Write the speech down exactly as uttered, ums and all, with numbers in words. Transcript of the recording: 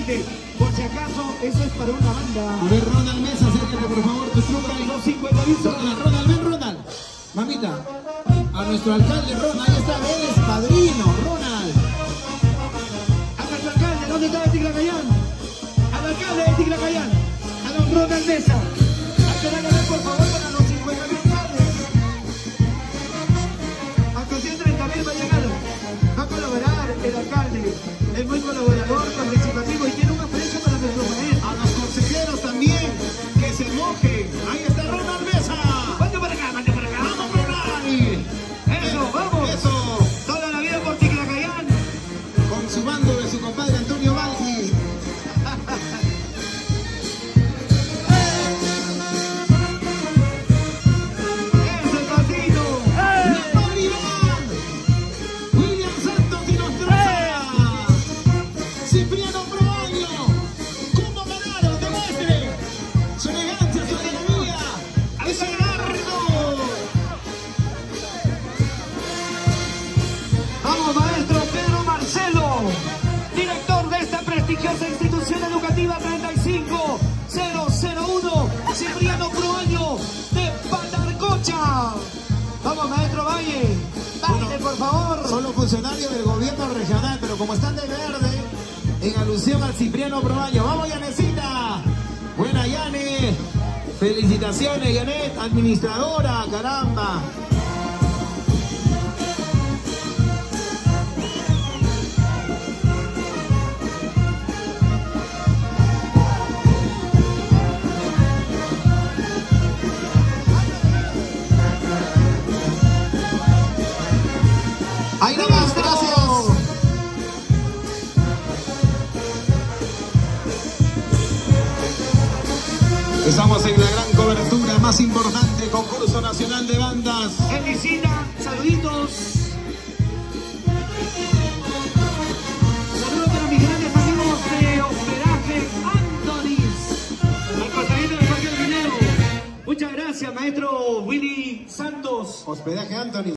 gente. Por si acaso, eso es para una banda. A ver, Ronald Mesa, acércate por favor, tu truca. Los cincuenta mil Ronald, Ronald, ven Ronald. Mamita, a nuestro alcalde Ronald, ahí está, él es padrino, Ronald. A nuestro alcalde, ¿dónde está el Ticlacayán? Al alcalde de Ticlacayán, a don Ronald Mesa. Hay que darle por favor para los cincuenta mil padres. Hasta ciento treinta mil va a llegar. Va a colaborar el alcalde. Es muy colaborador, participativo y tiene un aprecio para nuestro país. A los consejeros también, que se mojen. Ahí está Ronald Mesa. Vaya para acá, vaya para acá. ¡Vamos, Ronald! Eso, vamos. Eso. Toda la vida por Ticlacayán. Con su bando de su compadre Antonio Valdi. Eso, el patino. La Navidad. William Santos y Nostroza. Cipriano Proaño. ¿Cómo ganaron? Demuestre su elegancia, su economía. ¡Es Gerardo! Vamos, maestro Pedro Marcelo, director de esta prestigiosa institución educativa treinta y cinco mil uno, Cipriano Proaño de Patarcocha. Vamos, maestro Valle, baile por favor. Son los funcionarios del gobierno regional, pero como están de verde, en alusión al Cipriano Proaño. ¡Vamos, Yanecita! Buena, Yane. Felicitaciones, Yanet, administradora, caramba. Ahí nomás, gracias. Estamos en la gran cobertura más importante, concurso nacional de bandas. Felicita, saluditos. Saludos para mis grandes amigos de hospedaje Antonis, al costadito del Parque del Minero. Muchas gracias, maestro Willy Santos. Hospedaje Anthony.